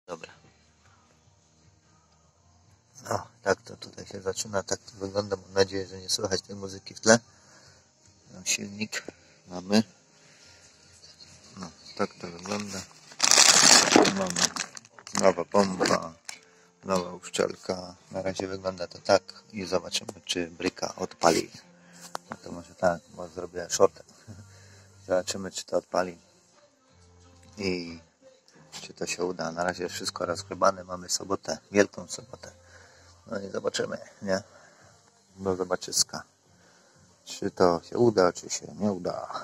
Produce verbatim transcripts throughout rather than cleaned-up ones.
Dobra. No, tak to tutaj się zaczyna, tak to wygląda. Mam nadzieję, że nie słychać tej muzyki w tle. No, silnik mamy. No, tak to wygląda. Mamy nowa pompa, nowa uszczelka. Na razie wygląda to tak i zobaczymy, czy bryka odpali. No to może tak, bo zrobię shortę. Zobaczymy, czy to odpali i czy to się uda. Na razie wszystko rozgrzebane. Mamy sobotę, wielką sobotę. No i zobaczymy, nie? Do zobaczyska. Czy to się uda, czy się nie uda.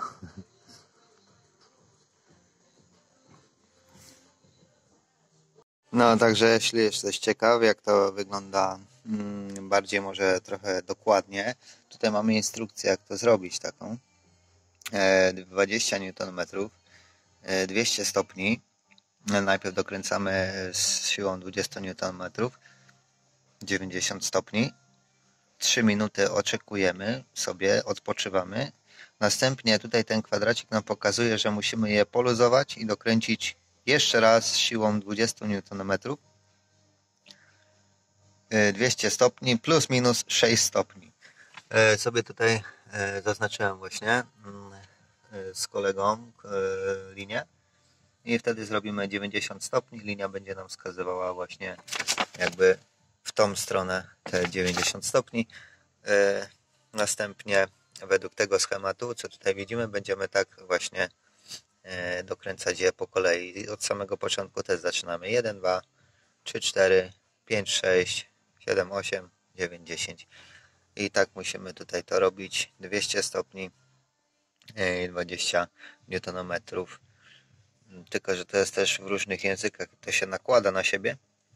No, także jeśli jesteś ciekaw, jak to wygląda hmm, bardziej może trochę dokładnie, tutaj mamy instrukcję, jak to zrobić taką. E, dwadzieścia niutonmetrów, e, dwieście stopni. Najpierw dokręcamy z siłą dwadzieścia niutonmetrów, dziewięćdziesiąt stopni. trzy minuty oczekujemy sobie, odpoczywamy. Następnie tutaj ten kwadracik nam pokazuje, że musimy je poluzować i dokręcić jeszcze raz z siłą dwadzieścia niutonmetrów. dwieście stopni plus minus sześć stopni. Sobie tutaj zaznaczyłem właśnie z kolegą linię i wtedy zrobimy dziewięćdziesiąt stopni. Linia będzie nam wskazywała właśnie jakby w tą stronę te dziewięćdziesiąt stopni. Następnie według tego schematu, co tutaj widzimy, będziemy tak właśnie dokręcać je po kolei. Od samego początku też zaczynamy jeden, dwa, trzy, cztery, pięć, sześć, siedem, osiem, dziewięć, dziesięć. I tak musimy tutaj to robić. dwieście stopni i dwadzieścia niutonmetrów. Tylko że to jest też w różnych językach, to się nakłada na siebie.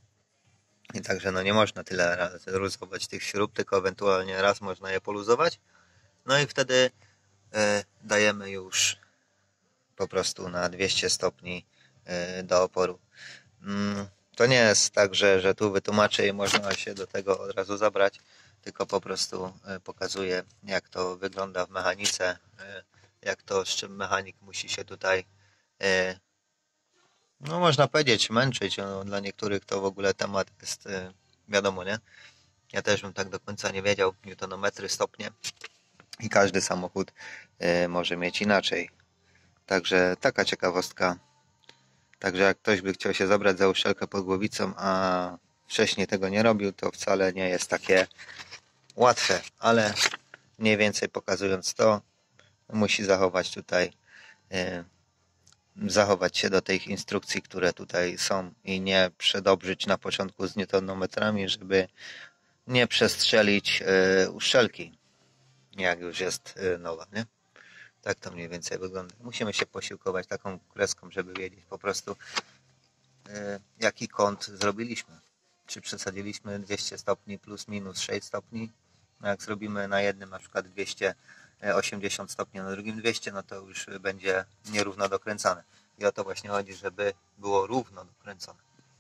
I także no nie można tyle razy luzować tych śrub, tylko ewentualnie raz można je poluzować. No i wtedy y, dajemy już po prostu na dwieście stopni y, do oporu. Mm, to nie jest tak, że, że tu wytłumaczę i można się do tego od razu zabrać, tylko po prostu y, pokazuję, jak to wygląda w mechanice, y, jak to, z czym mechanik musi się tutaj y, no można powiedzieć męczyć. No, dla niektórych to w ogóle temat jest y, wiadomo, nie? Ja też bym tak do końca nie wiedział. Newtonometry, stopnie i każdy samochód y, może mieć inaczej. Także taka ciekawostka. Także jak ktoś by chciał się zabrać za uszczelkę pod głowicą, a wcześniej tego nie robił, to wcale nie jest takie łatwe, ale mniej więcej pokazując to, musi zachować tutaj y, zachować się do tych instrukcji, które tutaj są i nie przedobrzyć na początku z newtonometrami, żeby nie przestrzelić y, uszczelki, jak już jest y, nowa, nie? Tak to mniej więcej wygląda. Musimy się posiłkować taką kreską, żeby wiedzieć po prostu y, jaki kąt zrobiliśmy. Czy przesadziliśmy dwieście stopni plus minus sześć stopni. No jak zrobimy na jednym na przykład dwieście osiemdziesiąt stopni, na drugim dwieście, no to już będzie nierówno dokręcane. I o to właśnie chodzi, żeby było równo dokręcone.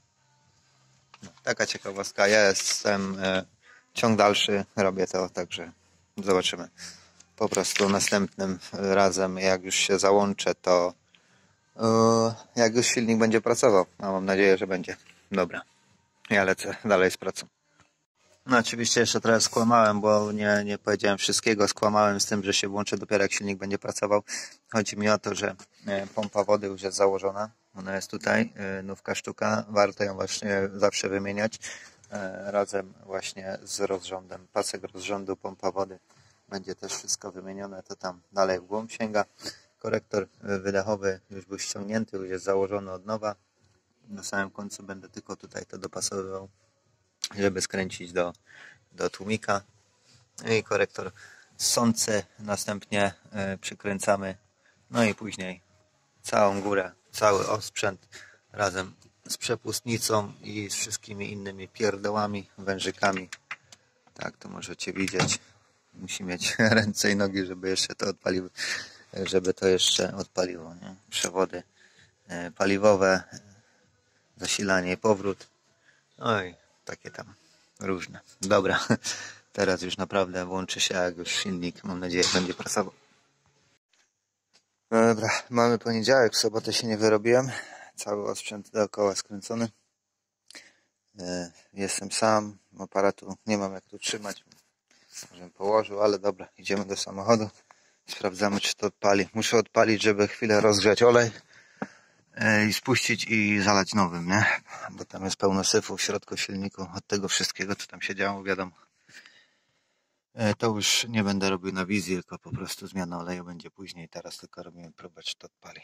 No, taka ciekawostka. Ja jestem e, ciąg dalszy, robię to, także zobaczymy. Po prostu następnym razem, jak już się załączę, to e, jak już silnik będzie pracował, a mam nadzieję, że będzie. Dobra, ja lecę dalej z pracą. No oczywiście jeszcze trochę skłamałem, bo nie, nie powiedziałem wszystkiego. Skłamałem z tym, że się włączy dopiero jak silnik będzie pracował. Chodzi mi o to, że pompa wody już jest założona. Ona jest tutaj, nówka sztuka. Warto ją właśnie zawsze wymieniać razem właśnie z rozrządem. Pasek rozrządu, pompa wody. Będzie też wszystko wymienione. To tam dalej w głąb sięga. Korektor wydechowy już był ściągnięty, już jest założony od nowa. Na samym końcu będę tylko tutaj to dopasowywał, żeby skręcić do, do tłumika. I korektor sący następnie y, przykręcamy. No i później całą górę, cały osprzęt razem z przepustnicą i z wszystkimi innymi pierdołami, wężykami. Tak to możecie widzieć. Musi mieć ręce i nogi, żeby jeszcze to odpaliło, żeby to jeszcze odpaliło, nie? Przewody y, paliwowe, zasilanie i powrót. Oj, takie tam różne. Dobra, teraz już naprawdę włączy się, jak już silnik, mam nadzieję, będzie pracował. Dobra, mamy poniedziałek, w sobotę się nie wyrobiłem. Cały osprzęt dookoła skręcony. Jestem sam, aparatu nie mam jak tu trzymać, żebym położył, ale dobra, idziemy do samochodu, sprawdzamy czy to odpali. Muszę odpalić, żeby chwilę rozgrzać olej i spuścić i zalać nowym, nie? Bo tam jest pełno syfu w środku silniku od tego wszystkiego co tam się działo, wiadomo. To już nie będę robił na wizji, tylko po prostu zmiana oleju będzie później. Teraz tylko robimy próbę, czy to odpali.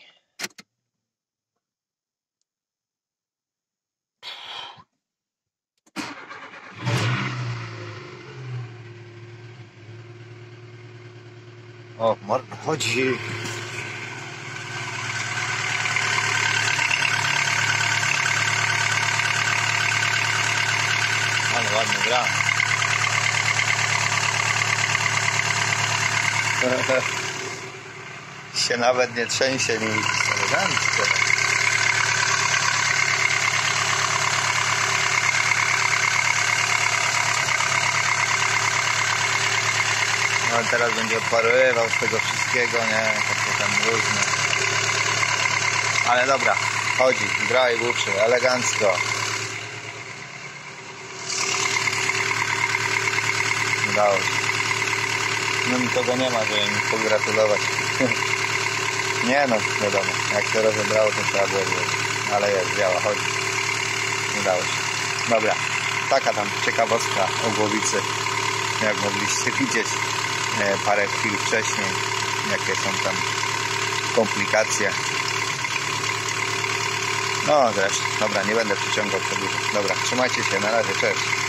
O, morda chodzi. Ale ładnie gra. się nawet nie trzęsie nic. Elegancko. No teraz będzie odparowywał z tego wszystkiego, nie? Tak potem różne. Ale dobra, chodzi, gra i buczy, elegancko. Udało się. No nikogo nie ma, żeby mi pogratulować. Nie no, wiadomo, jak się rozebrało, to trzeba było zrobić. Ale jest, działa, chodzi. Udało się. Dobra, taka tam ciekawostka o głowicy. Jak mogliście widzieć parę chwil wcześniej, jakie są tam komplikacje. No zresztą, dobra, nie będę przyciągał przedłużać. Dobra, trzymajcie się, na razie, cześć.